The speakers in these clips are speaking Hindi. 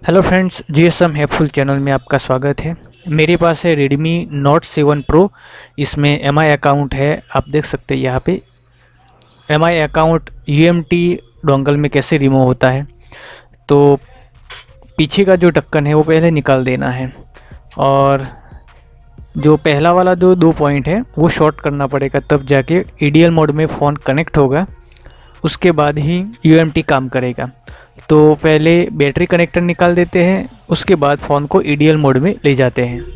Hello friends, GSM helpful channel में आपका स्वागत है। मेरे पास है Redmi Note 7 Pro। इसमें MI अकाउंट है, आप देख सकते हैं यहाँ पे। MI अकाउंट UMT डोंगल में कैसे रिमूव होता है, तो पीछे का जो ढक्कन है वो पहले निकाल देना है और जो पहला वाला जो 2 पॉइंट है वो शॉर्ट करना पड़ेगा, तब जाके EDL मोड में फ़ोन कनेक्ट होगा, उसके बाद ही UMT काम करेगा। तो पहले बैटरी कनेक्टर निकाल देते हैं, उसके बाद फ़ोन को EDL मोड में ले जाते हैं।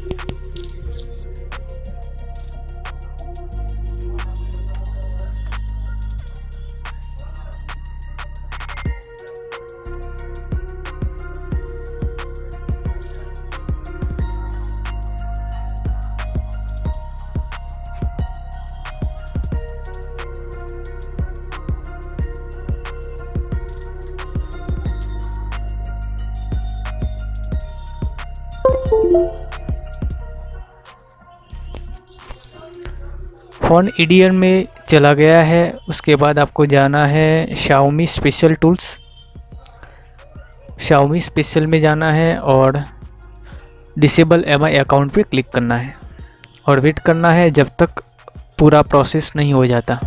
फ़ोन EDL में चला गया है। उसके बाद आपको जाना है Xiaomi special tools. Xiaomi special में जाना है और डिसेबल MI अकाउंट पे क्लिक करना है और वेट करना है जब तक पूरा प्रोसेस नहीं हो जाता।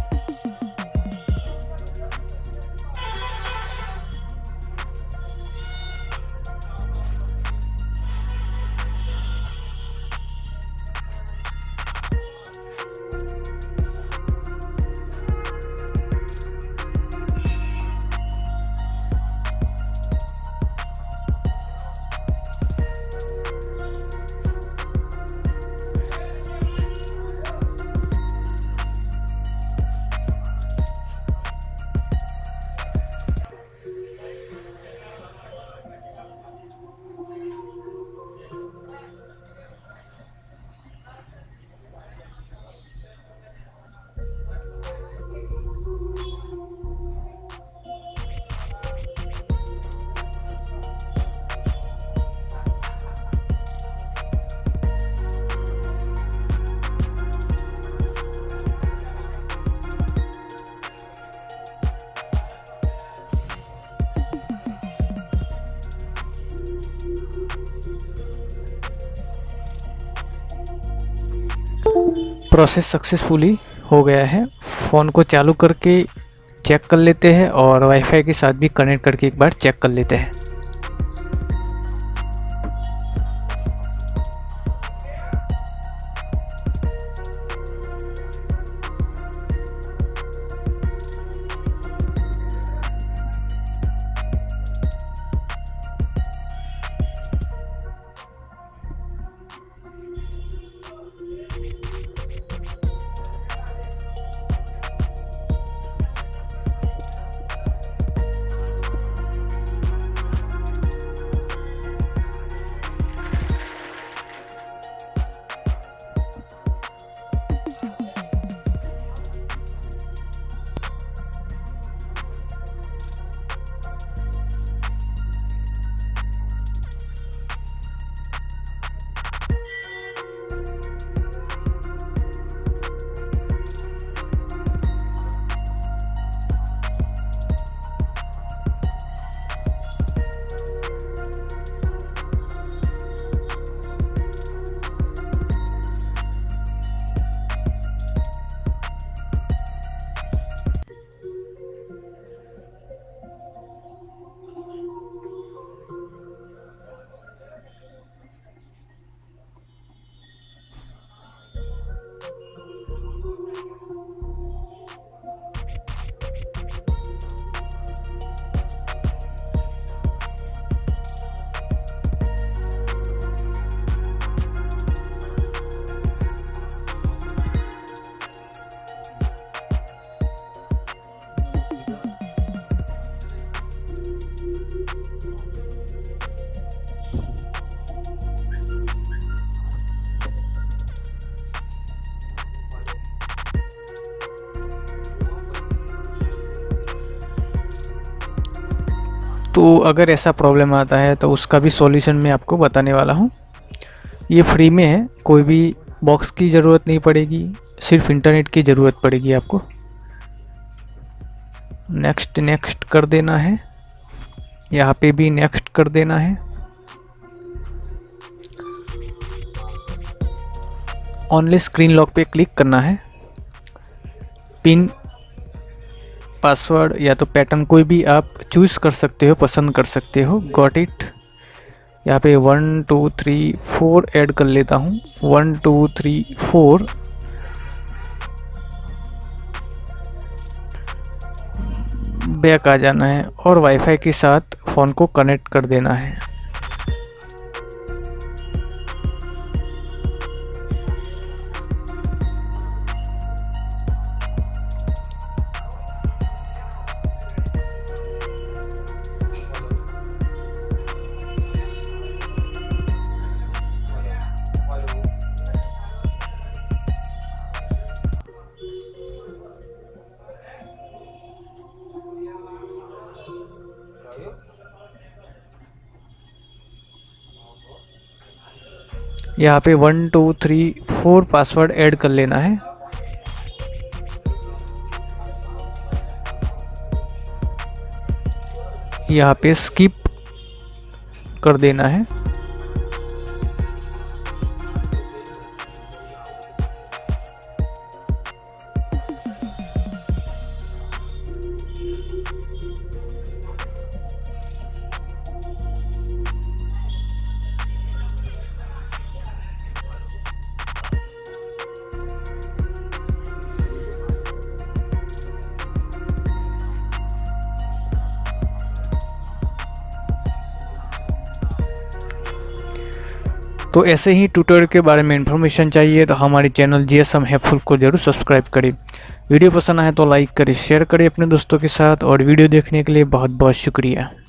प्रोसेस सक्सेसफुली हो गया है। फ़ोन को चालू करके चेक कर लेते हैं और वाईफाई के साथ भी कनेक्ट करके एक बार चेक कर लेते हैं। तो अगर ऐसा प्रॉब्लम आता है तो उसका भी सॉल्यूशन मैं आपको बताने वाला हूँ। ये फ्री में है, कोई भी बॉक्स की ज़रूरत नहीं पड़ेगी, सिर्फ इंटरनेट की ज़रूरत पड़ेगी आपको। नेक्स्ट कर देना है, यहाँ पे भी नेक्स्ट कर देना है। ओनली स्क्रीन लॉक पे क्लिक करना है। पिन, पासवर्ड या तो पैटर्न कोई भी आप चूज़ कर सकते हो, पसंद कर सकते हो। Got it. यहाँ पे 1 2 3 4 ऐड कर लेता हूँ। 1 2 3 4 बैक आ जाना है और वाईफाई के साथ फ़ोन को कनेक्ट कर देना है। यहाँ पे 1 2 3 4 पासवर्ड ऐड कर लेना है। यहाँ पे स्किप कर देना है। तो ऐसे ही ट्यूटोरियल के बारे में इन्फॉर्मेशन चाहिए तो हमारे चैनल GSM हेल्पफुल को जरूर सब्सक्राइब करें। वीडियो पसंद आए तो लाइक करें, शेयर करें अपने दोस्तों के साथ, और वीडियो देखने के लिए बहुत बहुत शुक्रिया।